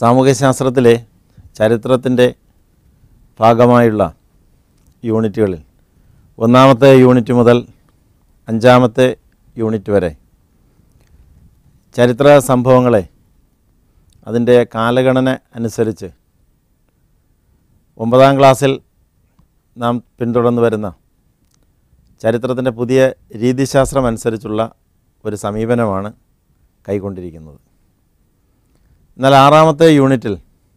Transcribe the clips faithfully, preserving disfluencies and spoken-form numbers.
സാമൂഹ്യശാസ്ത്രത്തിലെ ചരിത്രത്തിൻ്റെ ഭാഗമായുള്ള യൂണിറ്റുകളിൽ ഒന്നാമത്തെ യൂണിറ്റ് മുതൽ അഞ്ചാമത്തെ യൂണിറ്റ് വരെ ചരിത്ര സംഭവങ്ങളെ അതിൻ്റെ കാലഗണന അനുസരിച്ച് ഒമ്പതാം ക്ലാസ്സിൽ നാം പിന്തുടർന്നു വരുന്ന ചരിത്രത്തിൻ്റെ പുതിയ രീതിശാസ്ത്രം അനുസരിച്ചുള്ള ഒരു സമീപനമാണ് കൈക്കൊണ്ടിരിക്കുന്നത്. എന്നാൽ ആറാമത്തെ യൂണിറ്റിൽ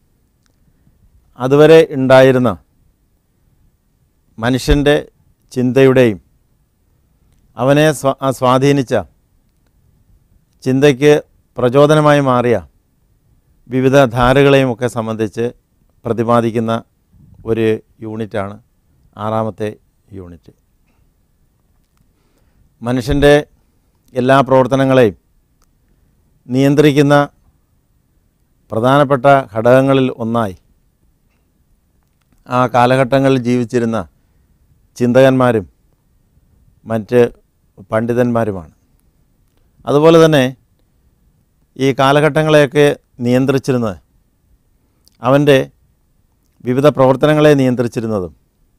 അതുവരെ ഉണ്ടായിരുന്ന മനുഷ്യൻ്റെ ചിന്തയുടെയും അവനെ സ്വാധീനിച്ച ചിന്തയ്ക്ക് പ്രചോദനമായി മാറിയ വിവിധ ധാരകളെയും ഒക്കെ സംബന്ധിച്ച് പ്രതിപാദിക്കുന്ന ഒരു യൂണിറ്റാണ് ആറാമത്തെ യൂണിറ്റ്. മനുഷ്യൻ്റെ എല്ലാ പ്രവർത്തനങ്ങളെയും നിയന്ത്രിക്കുന്ന പ്രധാനപ്പെട്ട ഘടകങ്ങളിൽ ഒന്നായി ആ കാലഘട്ടങ്ങളിൽ ജീവിച്ചിരുന്ന ചിന്തകന്മാരും മറ്റ് പണ്ഡിതന്മാരുമാണ്. അതുപോലെ തന്നെ ഈ കാലഘട്ടങ്ങളെയൊക്കെ നിയന്ത്രിച്ചിരുന്നത്, അവൻ്റെ വിവിധ പ്രവർത്തനങ്ങളെ നിയന്ത്രിച്ചിരുന്നതും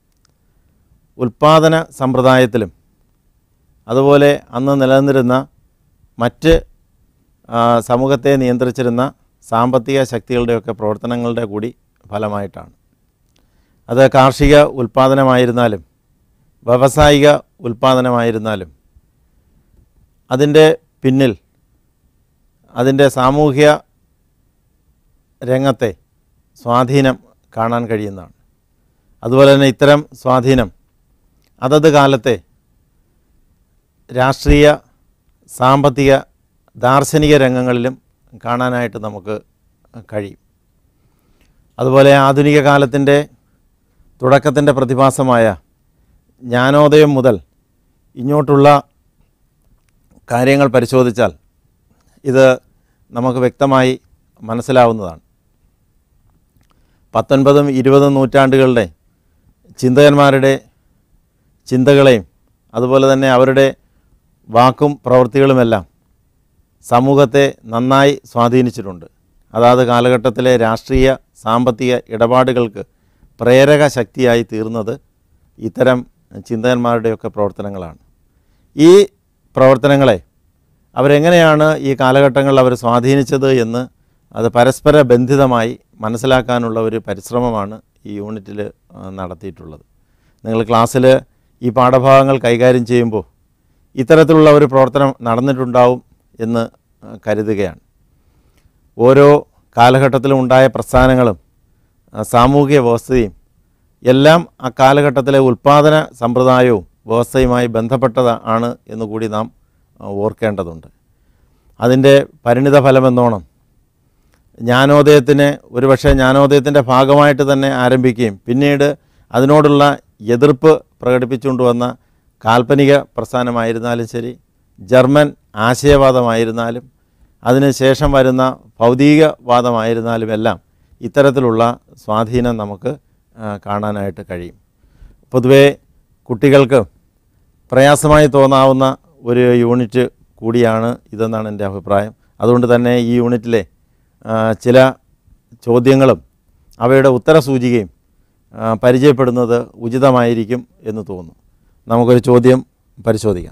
ഉൽപ്പാദന സമ്പ്രദായത്തിലും അതുപോലെ അന്ന് നിലനിന്നിരുന്ന മറ്റ് സമൂഹത്തെ നിയന്ത്രിച്ചിരുന്ന സാമ്പത്തിക ശക്തികളുടെയൊക്കെ പ്രവർത്തനങ്ങളുടെ കൂടി ഫലമായിട്ടാണ്. അത് കാർഷിക ഉൽപ്പാദനമായിരുന്നാലും വ്യാവസായിക ഉൽപ്പാദനമായിരുന്നാലും അതിൻ്റെ പിന്നിൽ അതിൻ്റെ സാമൂഹ്യ രംഗത്തെ സ്വാധീനം കാണാൻ കഴിയുന്നതാണ്. അതുപോലെ തന്നെ ഇത്തരം സ്വാധീനം അതത് കാലത്തെ രാഷ്ട്രീയ, സാമ്പത്തിക, ദാർശനിക രംഗങ്ങളിലും കാണാനായിട്ട് നമുക്ക് കഴിയും. അതുപോലെ ആധുനിക കാലത്തിൻ്റെ തുടക്കത്തിൻ്റെ പ്രതിഭാസമായ ജ്ഞാനോദയം മുതൽ ഇങ്ങോട്ടുള്ള കാര്യങ്ങൾ പരിശോധിച്ചാൽ ഇത് നമുക്ക് വ്യക്തമായി മനസ്സിലാവുന്നതാണ്. പത്തൊൻപതും ഇരുപതും നൂറ്റാണ്ടുകളുടെ ചിന്തകന്മാരുടെ ചിന്തകളെയും അതുപോലെ തന്നെ അവരുടെ വാക്കും പ്രവൃത്തികളുമെല്ലാം സമൂഹത്തെ നന്നായി സ്വാധീനിച്ചിട്ടുണ്ട്. അതാത് കാലഘട്ടത്തിലെ രാഷ്ട്രീയ, സാമ്പത്തിക ഇടപാടുകൾക്ക് പ്രേരക ശക്തിയായി തീർന്നത് ഇത്തരം ചിന്തകന്മാരുടെയൊക്കെ പ്രവർത്തനങ്ങളാണ്. ഈ പ്രവർത്തനങ്ങളെ അവരെങ്ങനെയാണ് ഈ കാലഘട്ടങ്ങളിൽ അവർ സ്വാധീനിച്ചത് എന്ന് അത് പരസ്പര ബന്ധിതമായി മനസ്സിലാക്കാനുള്ള ഒരു പരിശ്രമമാണ് ഈ യൂണിറ്റിൽ നടത്തിയിട്ടുള്ളത്. നിങ്ങൾ ക്ലാസ്സിൽ ഈ പാഠഭാഗങ്ങൾ കൈകാര്യം ചെയ്യുമ്പോൾ ഇത്തരത്തിലുള്ള ഒരു പ്രവർത്തനം നടന്നിട്ടുണ്ടാവും എന്ന് കരുതുകയാണ്. ഓരോ കാലഘട്ടത്തിലും ഉണ്ടായ പ്രസ്ഥാനങ്ങളും സാമൂഹിക വ്യവസ്ഥയും എല്ലാം ആ കാലഘട്ടത്തിലെ ഉൽപ്പാദന സമ്പ്രദായവും വ്യവസ്ഥയുമായി ബന്ധപ്പെട്ടതാണ് എന്നുകൂടി നാം ഓർക്കേണ്ടതുണ്ട്. അതിൻ്റെ പരിണിത ഫലമെന്നോണം ജ്ഞാനോദയത്തിന് ഒരുപക്ഷെ ജ്ഞാനോദയത്തിൻ്റെ ഭാഗമായിട്ട് തന്നെ ആരംഭിക്കുകയും പിന്നീട് അതിനോടുള്ള എതിർപ്പ് പ്രകടിപ്പിച്ചുകൊണ്ട് വന്ന കാൽപ്പനിക പ്രസ്ഥാനമായിരുന്നാലും ശരി, ജർമ്മൻ ആശയവാദമായിരുന്നാലും അതിന് ശേഷം വരുന്ന ഭൗതികവാദമായിരുന്നാലും എല്ലാം ഇത്തരത്തിലുള്ള സ്വാധീനം നമുക്ക് കാണാനായിട്ട് കഴിയും. പൊതുവേ കുട്ടികൾക്ക് പ്രയാസമായി തോന്നാവുന്ന ഒരു യൂണിറ്റ് കൂടിയാണ് ഇതെന്നാണ് എൻ്റെ അഭിപ്രായം. അതുകൊണ്ട് തന്നെ ഈ യൂണിറ്റിലെ ചില ചോദ്യങ്ങളും അവയുടെ ഉത്തരസൂചികയും പരിചയപ്പെടുന്നത് ഉചിതമായിരിക്കും എന്ന് തോന്നുന്നു. നമുക്കൊരു ചോദ്യം പരിശോധിക്കാം.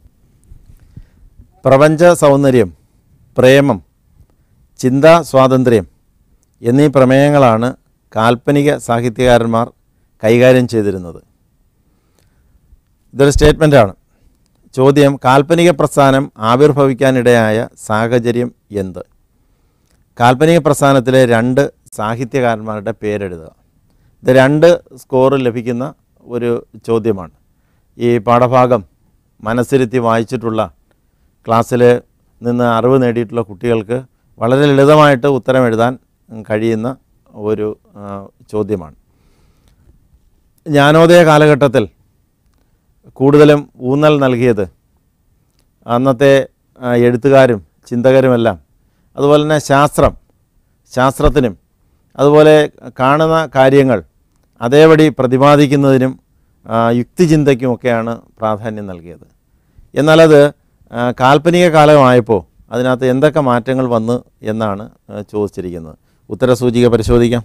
പ്രപഞ്ച സൗന്ദര്യം, പ്രേമം, ചിന്താ സ്വാതന്ത്ര്യം എന്നീ പ്രമേയങ്ങളാണ് കാൽപ്പനിക സാഹിത്യകാരന്മാർ കൈകാര്യം ചെയ്തിരുന്നത്. ഇതൊരു സ്റ്റേറ്റ്മെൻറ്റാണ്. ചോദ്യം: കാൽപ്പനിക പ്രസ്ഥാനം ആവിർഭവിക്കാനിടയായ സാഹചര്യം എന്ത്? കാൽപ്പനിക പ്രസ്ഥാനത്തിലെ രണ്ട് സാഹിത്യകാരന്മാരുടെ പേരെഴുതുക. ഇത് രണ്ട് സ്കോർ ലഭിക്കുന്ന ഒരു ചോദ്യമാണ്. ഈ പാഠഭാഗം മനസ്സിരുത്തി വായിച്ചിട്ടുള്ള, ക്ലാസ്സിൽ നിന്ന് അറിവ് നേടിയിട്ടുള്ള കുട്ടികൾക്ക് വളരെ ലളിതമായിട്ട് ഉത്തരം എഴുതാൻ കഴിയുന്ന ഒരു ചോദ്യമാണ്. ജ്ഞാനോദയ കാലഘട്ടത്തിൽ കൂടുതലും ഊന്നൽ നൽകിയത് അന്നത്തെ എഴുത്തുകാരും ചിന്തകരുമെല്ലാം അതുപോലെ തന്നെ ശാസ്ത്രം ശാസ്ത്രത്തിനും അതുപോലെ കാണുന്ന കാര്യങ്ങൾ അതേപടി പ്രതിപാദിക്കുന്നതിനും യുക്തിചിന്തയ്ക്കുമൊക്കെയാണ് പ്രാധാന്യം നൽകിയത്. എന്നാലത് കാൽപ്പനിക കാലമായപ്പോൾ അതിനകത്ത് എന്തൊക്കെ മാറ്റങ്ങൾ വന്നു എന്നാണ് ചോദിച്ചിരിക്കുന്നത്. ഉത്തരസൂചിക പരിശോധിക്കാം.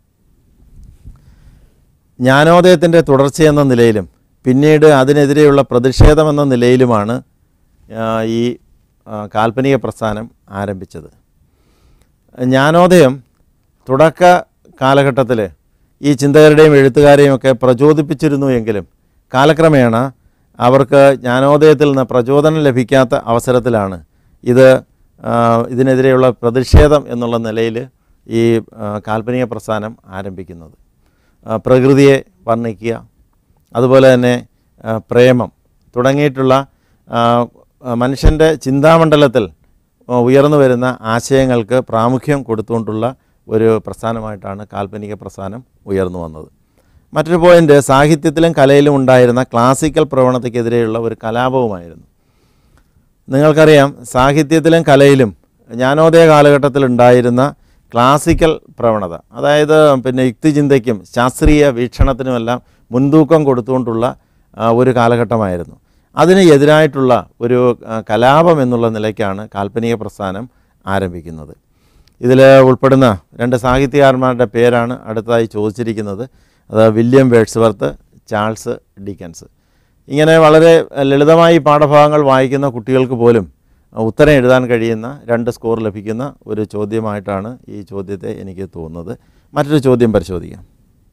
ജ്ഞാനോദയത്തിൻ്റെ തുടർച്ചയെന്ന നിലയിലും പിന്നീട് അതിനെതിരെയുള്ള പ്രതിഷേധമെന്ന നിലയിലുമാണ് ഈ കാൽപ്പനിക പ്രസ്ഥാനം ആരംഭിച്ചത്. ജ്ഞാനോദയം തുടക്ക കാലഘട്ടത്തിൽ ഈ ചിന്തകരുടെയും എഴുത്തുകാരെയും ഒക്കെ പ്രചോദിപ്പിച്ചിരുന്നു എങ്കിലും കാലക്രമേണ അവർക്ക് ജ്ഞാനോദയത്തിൽ നിന്ന് പ്രചോദനം ലഭിക്കാത്ത അവസരത്തിലാണ് ഇത് ഇതിനെതിരെയുള്ള പ്രതിഷേധം എന്നുള്ള നിലയിൽ ഈ കാൽപ്പനിക പ്രസ്ഥാനം ആരംഭിക്കുന്നത്. പ്രകൃതിയെ വർണ്ണിക്കുക, അതുപോലെ തന്നെ പ്രേമം തുടങ്ങിയിട്ടുള്ള മനുഷ്യൻ്റെ ചിന്താമണ്ഡലത്തിൽ ഉയർന്നു വരുന്ന ആശയങ്ങൾക്ക് പ്രാമുഖ്യം കൊടുത്തുകൊണ്ടുള്ള ഒരു പ്രസ്ഥാനമായിട്ടാണ് കാൽപ്പനിക പ്രസ്ഥാനം ഉയർന്നു വന്നത്. മറ്റൊരു പോയിൻ്റ്, സാഹിത്യത്തിലും കലയിലും ഉണ്ടായിരുന്ന ക്ലാസിക്കൽ പ്രവണതയ്ക്കെതിരെയുള്ള ഒരു കലാപവുമായിരുന്നു. നിങ്ങൾക്കറിയാം, സാഹിത്യത്തിലും കലയിലും ജ്ഞാനോദയ കാലഘട്ടത്തിലുണ്ടായിരുന്ന ക്ലാസിക്കൽ പ്രവണത, അതായത് പിന്നെ യുക്തിചിന്തയ്ക്കും ശാസ്ത്രീയ വീക്ഷണത്തിനുമെല്ലാം മുൻതൂക്കം കൊടുത്തുകൊണ്ടുള്ള ഒരു കാലഘട്ടമായിരുന്നു. അതിന് എതിരായിട്ടുള്ള ഒരു കലാപം എന്നുള്ള നിലയ്ക്കാണ് കാൽപ്പനിക പ്രസ്ഥാനം ആരംഭിക്കുന്നത്. ഇതിൽ ഉൾപ്പെടുന്ന രണ്ട് സാഹിത്യകാരന്മാരുടെ പേരാണ് അടുത്തതായി ചോദിച്ചിരിക്കുന്നത്. അത് വില്യം വേഡ്സ്വർത്ത്, ചാൾസ് ഡിക്കൻസ്. ഇങ്ങനെ വളരെ ലളിതമായി പാഠഭാഗങ്ങൾ വായിക്കുന്ന കുട്ടികൾക്ക് പോലും ഉത്തരം എഴുതാൻ കഴിയുന്ന രണ്ട് സ്കോർ ലഭിക്കുന്ന ഒരു ചോദ്യമായിട്ടാണ് ഈ ചോദ്യത്തെ എനിക്ക് തോന്നുന്നത്. മറ്റൊരു ചോദ്യം പരിശോധിക്കാം.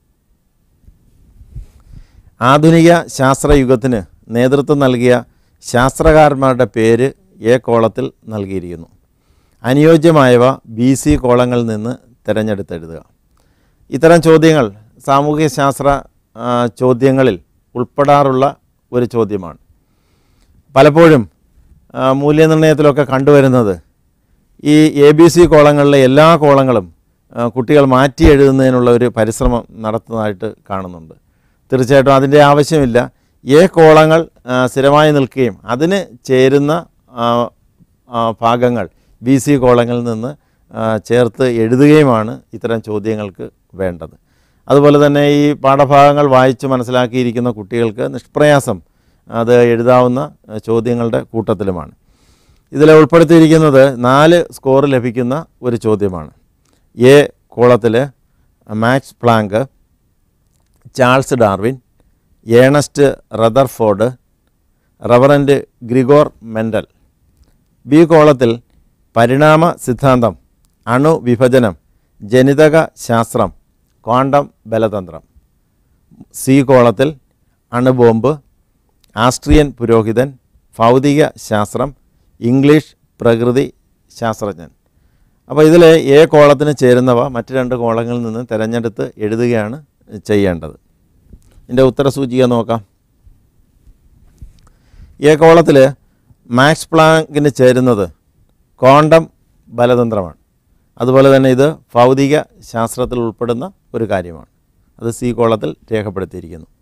ആധുനിക ശാസ്ത്രയുഗത്തിന് നേതൃത്വം നൽകിയ ശാസ്ത്രകാരന്മാരുടെ പേര് എ കോളത്തിൽ നൽകിയിരിക്കുന്നു. അനുയോജ്യമായവ ബി സി കോളങ്ങളിൽ നിന്ന് തിരഞ്ഞെടുത്തെഴുതുക. ഇത്തരം ചോദ്യങ്ങൾ സാമൂഹ്യ ശാസ്ത്ര ചോദ്യങ്ങളിൽ ഉൾപ്പെടാറുള്ള ഒരു ചോദ്യമാണ്. പലപ്പോഴും മൂല്യനിർണ്ണയത്തിലൊക്കെ കണ്ടുവരുന്നത് ഈ എ ബി സി കോളങ്ങളിലെ എല്ലാ കോളങ്ങളും കുട്ടികൾ മാറ്റി എഴുതുന്നതിനുള്ള ഒരു പരിശ്രമം നടത്തുന്നതായിട്ട് കാണുന്നുണ്ട്. തീർച്ചയായിട്ടും അതിൻ്റെ ആവശ്യമില്ല. എ കോളങ്ങൾ സ്ഥിരമായി നിൽക്കുകയും അതിന് ചേരുന്ന ഭാഗങ്ങൾ ബി സി കോളങ്ങളിൽ നിന്ന് ചേർത്ത് എഴുതുകയുമാണ് ഇത്തരം ചോദ്യങ്ങൾക്ക് വേണ്ടത്. അതുപോലെ തന്നെ ഈ പാഠഭാഗങ്ങൾ വായിച്ച് മനസ്സിലാക്കിയിരിക്കുന്ന കുട്ടികൾക്ക് നിഷ്പ്രയാസം അത് എഴുതാവുന്ന ചോദ്യങ്ങളുടെ കൂട്ടത്തിലുമാണ്. ഇതിൽ ഉൾപ്പെടുത്തിയിരിക്കുന്നത് നാല് സ്കോർ ലഭിക്കുന്ന ഒരു ചോദ്യമാണ്. എ കോളത്തിൽ Max Planck, Charles Darwin, Ernest Rutherford, Reverend Gregor Mendel. B കോളത്തിൽ പരിണാമ സിദ്ധാന്തം, അണുവിഭജനം, ജനിതക ശാസ്ത്രം, ക്വാണ്ടം ബലതന്ത്രം. സി കോളത്തിൽ അണുബോംബ്, ആസ്ട്രിയൻ പുരോഹിതൻ, ഭൗതിക ശാസ്ത്രം, ഇംഗ്ലീഷ് പ്രകൃതി ശാസ്ത്രജ്ഞൻ. അപ്പോൾ ഇതിൽ എ കോളത്തിന് ചേരുന്നവ മറ്റ് രണ്ട് കോളങ്ങളിൽ നിന്ന് തിരഞ്ഞെടുത്ത് എഴുതുകയാണ് ചെയ്യേണ്ടത്. ഇതിൻ്റെ ഉത്തരസൂചിക നോക്കാം. എ കോളത്തിൽ മാക്സ് പ്ലാങ്കിന് ചേരുന്നത് ക്വാണ്ടം ബലതന്ത്രമാണ്. അതുപോലെ തന്നെ ഇത് ഭൗതിക ശാസ്ത്രത്തിൽ ഉൾപ്പെടുന്ന ഒരു കാര്യമാണ്. അത് സി കോളത്തിൽ രേഖപ്പെടുത്തിയിരിക്കുന്നു.